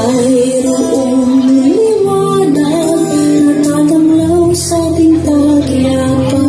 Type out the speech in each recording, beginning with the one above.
mayroong liwanag na tatamlaw sa ating pagyapan.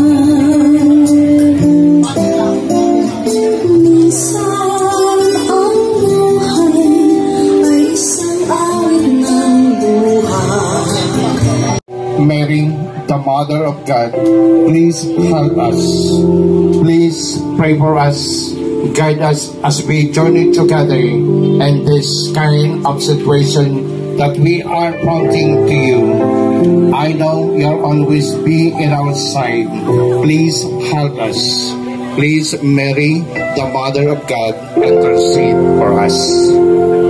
Minsan ang buhay ay isang awit ng buhay. Mary, the Mother of God, please help us. Please pray for us. Guide us as we journey together in this kind of situation that we are pointing to you. I know you'll always be in our side. Please help us. Please, Mary, the Mother of God, intercede for us.